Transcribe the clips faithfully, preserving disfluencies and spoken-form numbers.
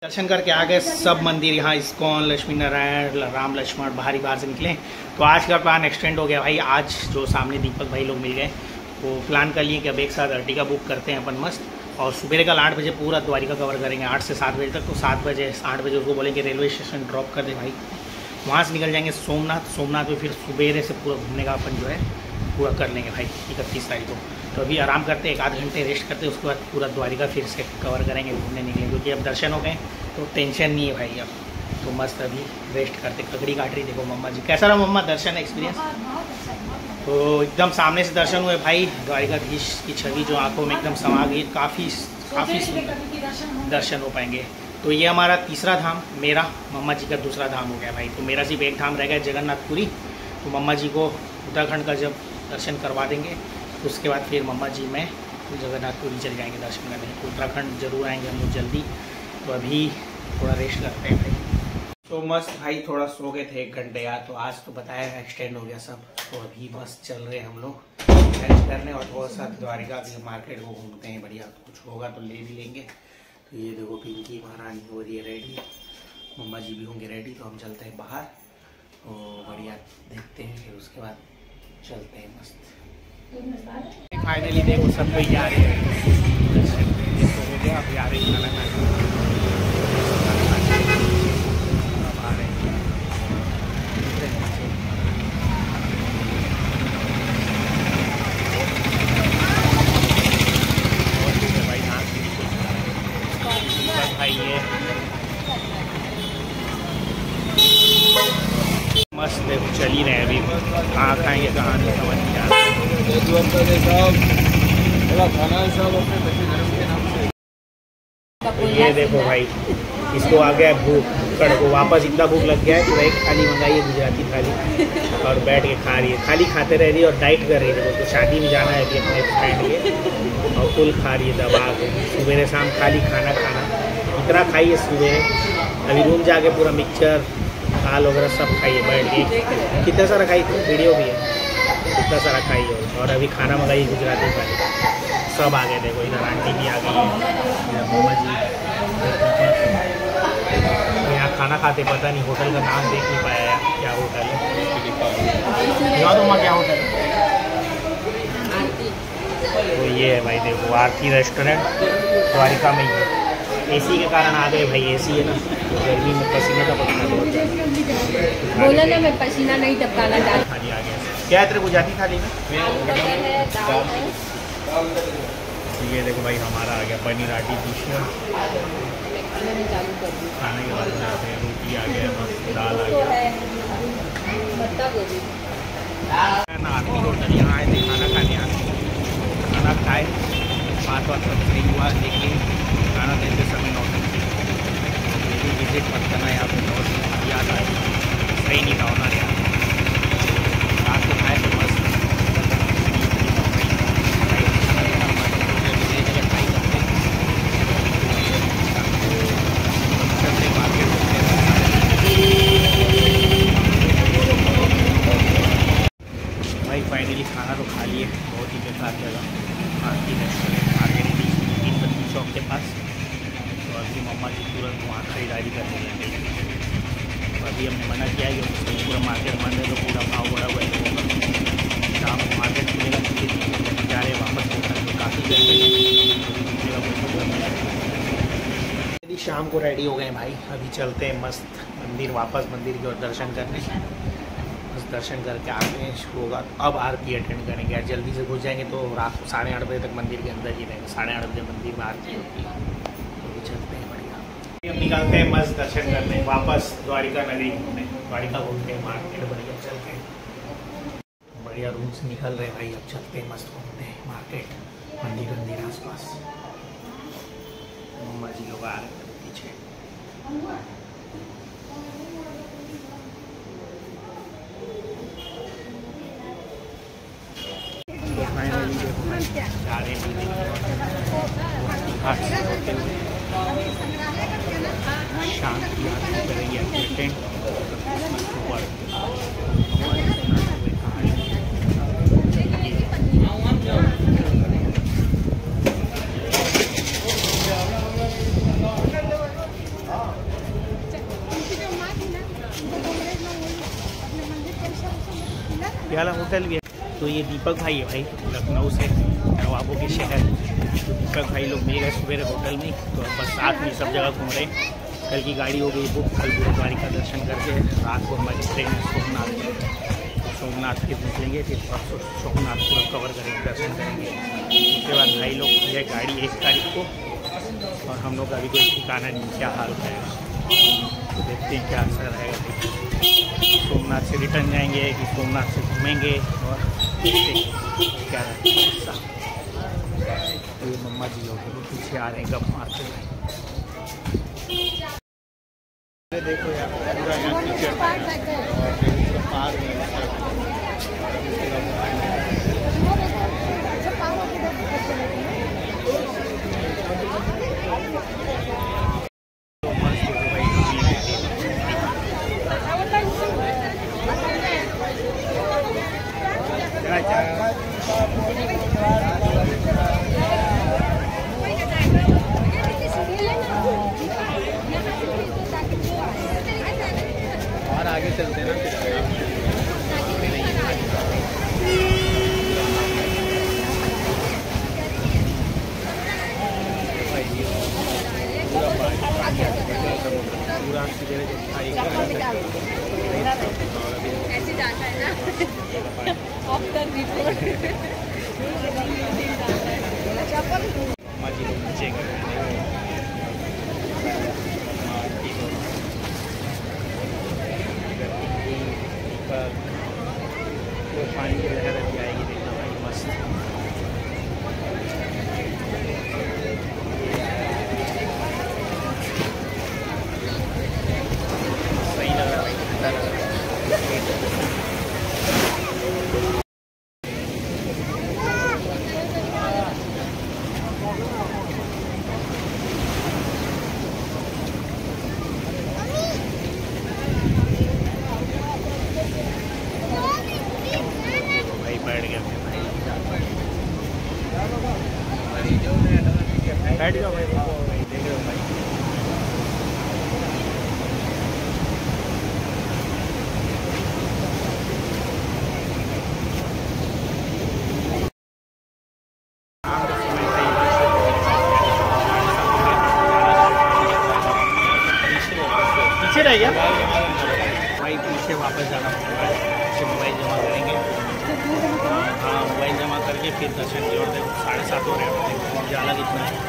दर्शन करके आ गए सब मंदिर, यहाँ इस्कॉन, लक्ष्मी नारायण, राम लक्ष्मण बाहरी बाहर से निकले। तो आज का प्लान एक्सटेंड हो गया भाई। आज जो सामने दीपक भाई लोग मिल गए, वो प्लान कर लिए कि अब एक साथ अर्टिगा बुक करते हैं अपन मस्त, और सुबह कल आठ बजे पूरा द्वारिका कवर करेंगे, आठ से सात बजे तक। तो सात बजे आठ बजे उसको बोलेंगे रेलवे स्टेशन ड्रॉप कर दे भाई, वहाँ से निकल जाएंगे सोमनाथ। सोमनाथ में फिर सुबेरे से पूरा घूमने का अपन जो है पूरा कर लेंगे भाई इकतीस तारीख को। तो अभी आराम करते एक आध घंटे रेस्ट करते, उसके बाद पूरा द्वारिका फिर से कवर करेंगे, घूमने निकलेंगे, क्योंकि अब दर्शन हो गए तो टेंशन नहीं है भाई अब। तो मस्त अभी रेस्ट करते, ककड़ी काट रही। देखो मम्मा जी, कैसा रहा मम्मा दर्शन एक्सपीरियंस? तो एकदम सामने से दर्शन हुए भाई, द्वारिकाधीश की छवि जो आंखों में एकदम समा गई, काफ़ी काफ़ी दर्शन हो पाएंगे। तो ये हमारा तीसरा धाम, मेरा मम्मा जी का दूसरा धाम हो गया भाई। तो मेरा सिर्फ एक धाम रह गया जगन्नाथपुरी। तो मम्मा जी को उत्तराखंड का जब दर्शन करवा देंगे तो उसके बाद फिर मम्मा जी में जगन्नाथपुरी चल जाएंगे दर्शन करने। तो उत्तराखंड जरूर आएंगे हम लोग जल्दी। तो अभी थोड़ा रेस्ट करते हैं भाई। तो मस्त भाई थोड़ा सो गए थे एक घंटे यार, तो आज तो बताया एक्सटेंड हो गया सब। तो अभी मस्त चल रहे हैं हम लोग लंच करने, और थोड़ा सा द्वारिका के मार्केट को घूमते हैं। बढ़िया कुछ होगा तो ले भी लेंगे। तो ये देखो पिंकी महारानी हो रही है रेडी, मम्मा जी भी होंगे रेडी। तो हम चलते हैं बाहर, तो बढ़िया देखते हैं, फिर उसके बाद चलते हैं मस्त। फाइनली देखो सब कोई जा रहे हैं, हो गया अभी आ रहे हैं खाना खाने। अब आ रहे हैं भाई, यहाँ भाई ये मस्त देखो चल ही रहे अभी, कहाँ खाएंगे कहाँ नहीं समझ नहीं आ रहा। ये देखो भाई, इसको आ गया भूख, कड़को वापस इतना भूख लग गया है कि भाई खाली मंगाई है गुजराती थाली, और बैठ के खा रही है, खाली खाते रह रही है और डाइट कर रही है। तो शादी में जाना है कि अपने फ्रेंड के, और फुल खा रही है दबा के, सुबह शाम खाली खाना खाना इतना खाई है सुबह। अभी रूम जाके पूरा मिक्सचर दाल वगैरह सब खाइए बैठ के, कितना सारा खाई थी, वीडियो भी है कितना सारा खाई हो। और अभी खाना मंगाई गुजराती खाली, सब आ गए। देखो इधर आंटी भी आ गई है, मम्मा जी। यहाँ खाना खाते पता नहीं होटल का नाम देख नहीं पाया यार, क्या होटल है याद हो क्या होटल है? तो ये है भाई देखो आरती रेस्टोरेंट द्वारिका में ही है। एसी के कारण आ गए भाई, एसी है ना, तो गर्मी में पसीना का पसीना बहुत ज़्यादा। बोला ना मैं पसीना नहीं टपकाना डाल। खाली आ गया। क्या है तेरे गुजराती थाली में? ये देखो भाई हमारा आ गया पनीर आर्टिफिशियल, खाने के बाद जाते हैं। रोटी आ गया, दाल आ गया ना। आदमी होटल यहाँ आए थे खाना खाने, आते खाना खाए, बात बात सब सही हुआ, लेकिन खाना देते समय नोटिस विजिट मत करना यहाँ पे, नोटिस याद आए सही नहीं था होना यार। रात को खाए तो मस्त भाई। फाइनली खाना तो खा लिए, बहुत ही बेकार जगह आरती रेस्टोरेंट, मार्केट तीन बत्ती चौक के पास। तो अभी मम्मा जी तुरंत वहाँ खरीदारी करने लगे। तो अभी हमने मना किया है कि पूरा मार्केट बंद है, तो पूरा भाव बढ़ा हुआ है। शाम को मार्केट खुलेगा, फिर जा रहे वापस होटल में, काफ़ी यदि शाम को रेडी हो गए भाई। अभी चलते हैं मस्त मंदिर, वापस मंदिर की ओर दर्शन करने। बस दर्शन करके आते हैं, शुरू होगा। अब आरती अटेंड करेंगे यार, जल्दी से घुस जाएंगे तो रात को साढ़े आठ बजे तक मंदिर के अंदर ही रहेंगे। साढ़े आठ बजे मंदिर में आरती होती है, तो चलते हैं बढ़िया। अब निकलते हैं मस्त दर्शन करने, वापस द्वारिका नगरी घूमने, द्वारिका घूमते हैं, मार्केट बढ़िया चलते हैं, बढ़िया रूम से निकल रहे भाई। अब चलते हैं मस्त घूमते हैं मार्केट, मंदिर मंदिर आस पास। मम्मा जी लोग आ रहे हैं पीछे। शांति करेंगे टेंट पटियाला होटल भी है। तो ये दीपक भाई है भाई, लखनऊ से, नवाबों के शहर। तो दीपक भाई लोग मिल गए सुबह होटल में, तो बस साथ में सब जगह घूम रहे हैं। कल की गाड़ी हो गई बुक, कल गुरुद्वारे का दर्शन करके रात को हमारी ट्रेन सोमनाथ सोमनाथ के निकलेंगे, फिर परसों सोमनाथ पूरा कवर करेंगे, दर्शन करेंगे। उसके बाद भाई लोग ये गाड़ी एक तारीख को, और हम लोग का अभी कोई ठिकाना नहीं क्या हाल है, तो देखते हैं क्या असर रहेगा। सोमनाथ से रिटर्न जाएंगे कि सोमनाथ से घूमेंगे, और क्या रहेगा। तो ये मम्मा जी लोग पीछे आ रहे हैं गप मारते हुए। देखो यार पूरा यहाँ कीचड़ और पार और आगे चलते हैं ना। पूरा ऐसे जाता है ना आफ्टर वो पानी की लहर अभी आएगी, देखना भाई मस्त। सही लग रहा है, ठंडा लग रहा है। बैठ गया बैठ जाओ भाई, देख रहे हो भाई। पीछे रह गया भाई, पीछे वापस जाना पड़ेगा, पीछे मोबाइल जमा करेंगे। हाँ मोबाइल जमा करके फिर दर्शन की ओर देखो, साढ़े सात हो रहे हैं, उजाला कितना है।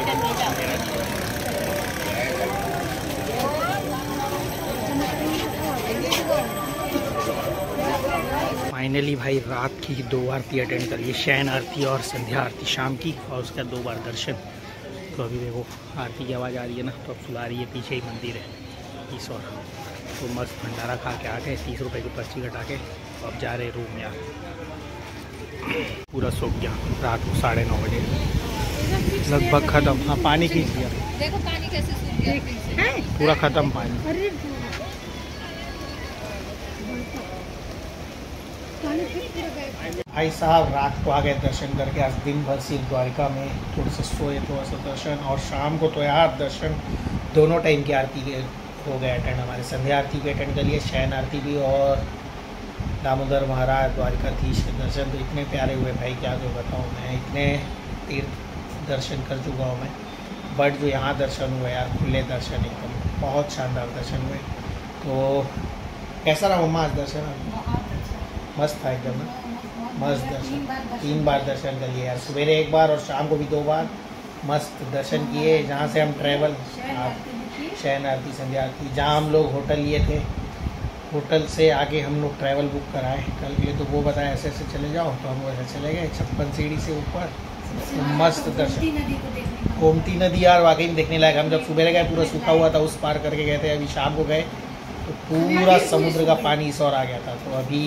फाइनली भाई रात की दो आरती अटेंड करिए, शयन आरती और संध्या आरती शाम की, और उसका दो बार दर्शन। तो अभी देखो आरती की आवाज़ आ रही है ना, तो अब सुला रही है, पीछे ही मंदिर है इस और। तो मस्त भंडारा खा के आ गए, तीस रुपए की पर्ची कटा के, तो अब जा रहे रूम यार। पूरा सूख गया, रात को साढ़े नौ बजे लगभग ख़त्म। हाँ पानी खींच दिया, देखो पानी कैसे सूख गया, पूरा ख़त्म पानी। भाई साहब रात को आ गए दर्शन करके, आज दिन भर सिर्फ द्वारिका में थोड़ा सा सोए, थोड़ा सा दर्शन, और शाम को तो यार दर्शन दोनों टाइम की आरती के हो गए अटेंड। हमारे संध्या आरती भी अटेंड कर लिए, शयन आरती भी, और दामोदर महाराज द्वारिकाधीश के दर्शन तो इतने प्यारे हुए भाई, क्या जो बताऊँ मैं। इतने तीर्थ दर्शन कर चुका हूँ मैं, बट जो यहाँ दर्शन हुए यार, खुले दर्शन एकदम बहुत शानदार दर्शन हुए। तो कैसा रहा मम्मा आज दर्शन? मस्त था एकदम ना, मस्त दर्शन, तीन बार दर्शन कर लिए यार, सवेरे एक बार और शाम को भी दो बार मस्त दर्शन किए। जहाँ से हम ट्रैवल, शयन आरती संध्या आरती, जहाँ हम लोग होटल लिए थे, होटल से आगे हम लोग ट्रैवल बुक कराए कल के लिए, तो वो बताया ऐसे ऐसे चले जाओ, तो हम वैसे चले गए छप्पन सीढ़ी से ऊपर। तो मस्त दर्शन, गोमती नदी यार वाकई में देखने लायक। हम जब सुबह गए पूरा सूखा हुआ था, उस पार करके गए थे, अभी शाम को गए तो पूरा समुद्र का पानी इस और आ गया था। तो अभी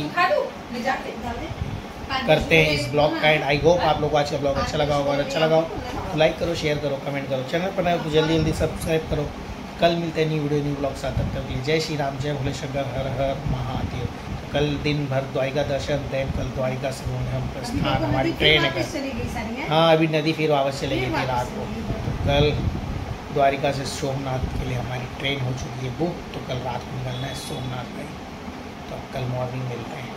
करते हैं इस ब्लॉग का एंड। आई होप आप लोग को आज का ब्लॉग अच्छा लगा होगा, और अच्छा लगा हो तो लाइक करो, शेयर करो, कमेंट करो, चैनल पर नए तो जल्दी जल्दी सब्सक्राइब करो। कल मिलते हैं न्यू वीडियो न्यू ब्लॉग साथ, तब तक के लिए जय श्री राम, जय भोले शंकर, हर हर महादेव। तो कल दिन भर द्वारिका दर्शन, देन कल द्वारिका से हम प्रस्थान, हमारी ट्रेन है कल। हाँ अभी नदी फिर वापस चलेगी थी रात को। तो कल द्वारिका से सोमनाथ के लिए हमारी ट्रेन हो चुकी है बुक, तो कल रात को निकलना है सोमनाथ में। तो अब कल मॉर्निंग मिलते हैं।